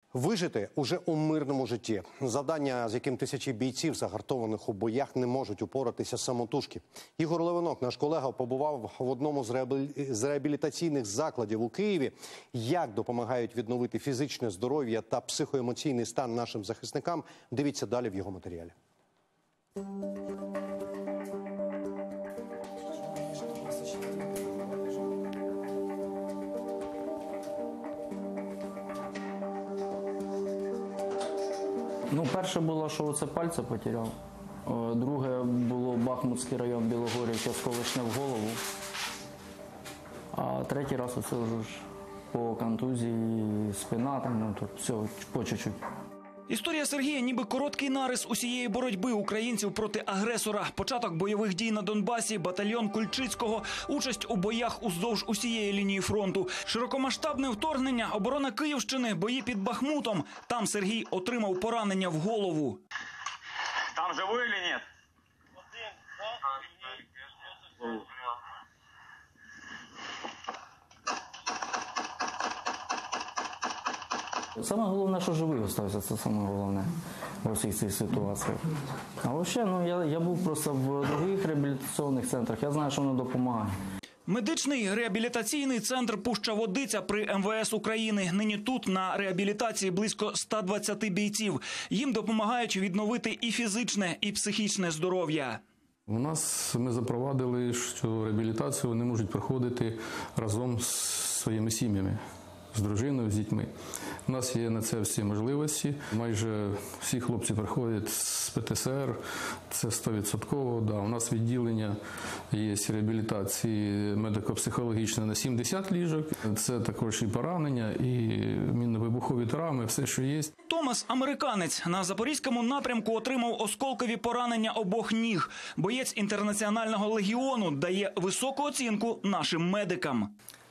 Вижити уже у мирному житті. Завдання, з яким тисячі бійців, загартованих у боях, не можуть упоратися самотужки. Ігор Левинок, наш колега, побував в одному з реабілітаційних закладів у Києві. Як допомагають відновити фізичне здоров'я та психоемоційний стан нашим захисникам, дивіться далі в його матеріалі. Перше було, що оце пальця потеряв. Друге було Бахмутський район, Білогорівка, осколочне в голову. А третій раз оце вже по контузії, спина, тут все по чуть-чуть. Історія Сергія ніби короткий нарис усієї боротьби українців проти агресора. Початок бойових дій на Донбасі, батальйон Кульчицького, участь у боях уздовж усієї лінії фронту. Широкомасштабне вторгнення, оборона Київщини, бої під Бахмутом. Там Сергій отримав поранення в голову. Там живий чи ні? Саме головне, що живий залишився, це саме головне в усіх цих ситуаціях. А взагалі, я був просто в других реабілітаційних центрах, я знаю, що воно допомагає. Медичний реабілітаційний центр «Пуща-Водиця» при МВС України. Нині тут на реабілітації близько 120 бійців. Їм допомагають відновити і фізичне, і психічне здоров'я. У нас ми запровадили, що реабілітацію вони можуть проходити разом з своїми сім'ями, з дружиною, з дітьми. У нас є на це всі можливості. Майже всі хлопці приходять з ПТСР, це 100%. Да. У нас відділення є реабілітації медико-психологічне на 70 ліжок. Це також і поранення, і мінно-вибухові травми, все, що є. Томас – американець. На Запорізькому напрямку отримав осколкові поранення обох ніг. Боєць Інтернаціонального легіону дає високу оцінку нашим медикам.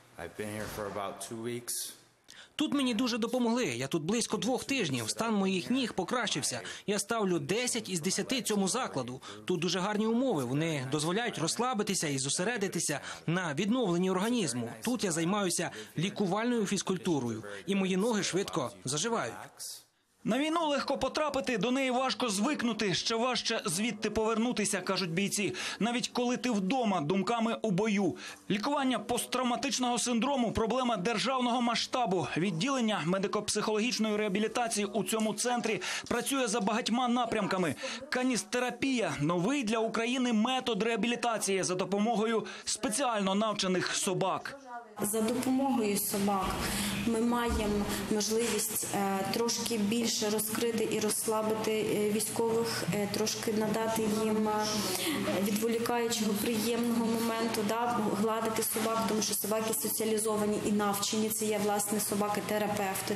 Тут мені дуже допомогли. Я тут близько 2 тижнів. Стан моїх ніг покращився. Я ставлю 10 із 10 цьому закладу. Тут дуже гарні умови. Вони дозволяють розслабитися і зосередитися на відновленні організму. Тут я займаюся лікувальною фізкультурою. І мої ноги швидко заживають. На війну легко потрапити, до неї важко звикнути, ще важче звідти повернутися, кажуть бійці. Навіть коли ти вдома, думками у бою. Лікування посттравматичного синдрому – проблема державного масштабу. Відділення медико-психологічної реабілітації у цьому центрі працює за багатьма напрямками. Каністерапія – новий для України метод реабілітації за допомогою спеціально навчених собак. За допомогою собак ми маємо можливість трошки більше розкрити і розслабити військових, трошки надати їм відволікаючого, приємного моменту, гладити собак, тому що собаки соціалізовані і навчені, це є, власне, собаки-терапевти.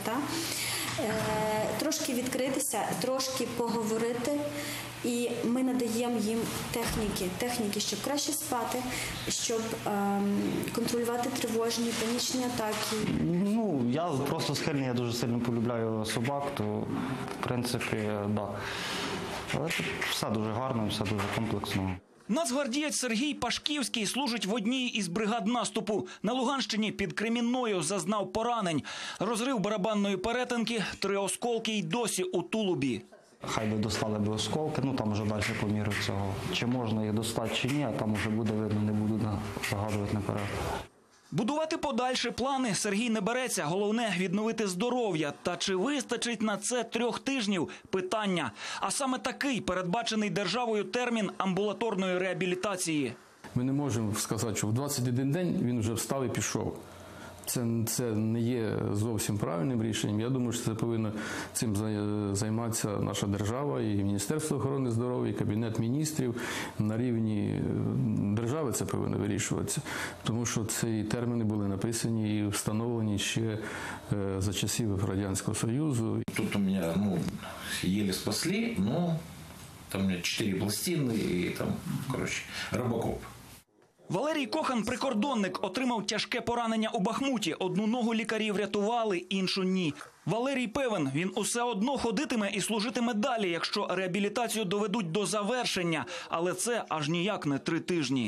Трошки відкритися, трошки поговорити. І ми надаємо їм техніки, щоб краще спати, щоб контролювати тривожні, панічні атаки. Я просто схильний, я дуже сильно полюбляю собак, то в принципі, да. Але все дуже гарно, все дуже комплексно. Нацгвардієць Сергій Пашківський служить в одній із бригад наступу. На Луганщині під Кремінною зазнав поранень. Розрив барабанної перетинки, 3 осколки й досі у тулубі. Хай би достали б осколки, там вже далі по міру цього. Чи можна їх достати, чи ні, а там вже буде видно, не буду загадувати наперед. Будувати подальші плани Сергій не береться. Головне – відновити здоров'я. Та чи вистачить на це 3 тижнів – питання. А саме такий передбачений державою термін амбулаторної реабілітації. Ми не можемо сказати, що в 21 день він вже встав і пішов. Це не є зовсім правильним рішенням. Я думаю, що це повинна цим займатися наша держава і Міністерство охорони здоров'я, і Кабінет міністрів. На рівні держави це повинно вирішуватися. Тому що ці терміни були написані і встановлені ще за часів Радянського Союзу. Тут у мене, еле спасли, но там у мене 4 пластини і робокоп. Валерій Кохан – прикордонник, отримав тяжке поранення у Бахмуті. Одну ногу лікарі врятували, іншу – ні. Валерій певен, він усе одно ходитиме і служитиме далі, якщо реабілітацію доведуть до завершення. Але це аж ніяк не 3 тижні.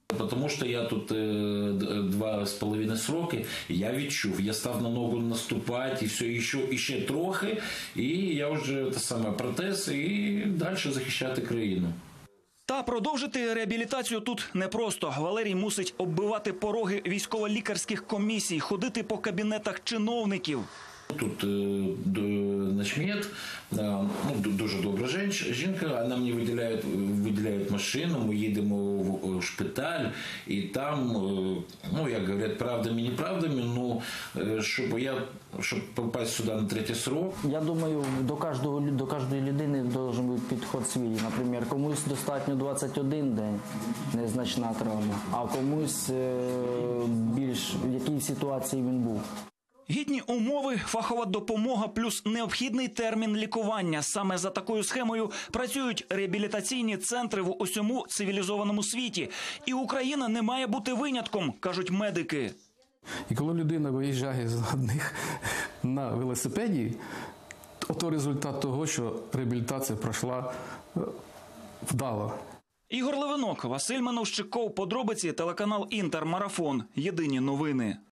Потому що я тут 2,5 сроки, я відчув, я став на ногу наступати, і все, ще трохи, і я вже протез, і далі захищати країну. Та продовжити реабілітацію тут непросто. Валерій мусить оббивати пороги військово-лікарських комісій, ходити по кабінетах чиновників. Тут начмед, дуже добра жінка, вона мені виділяє машину, ми їдемо в шпиталь, і там, як говорять, правдами, неправдами, щоб попасть сюди на 3-й срок. Я думаю, до кожної людини має бути підход свій. Наприклад, комусь достатньо 21 день, незначна травма, а комусь більш, в якій ситуації він був. Гідні умови, фахова допомога плюс необхідний термін лікування. Саме за такою схемою працюють реабілітаційні центри в усьому цивілізованому світі. І Україна не має бути винятком, кажуть медики. І коли людина виїжджає з одних на велосипеді, то результат того, що реабілітація пройшла вдало. Ігор Левинок, Василь Мановщиков, подробиці, телеканал «Інтер», Марафон. Єдині новини.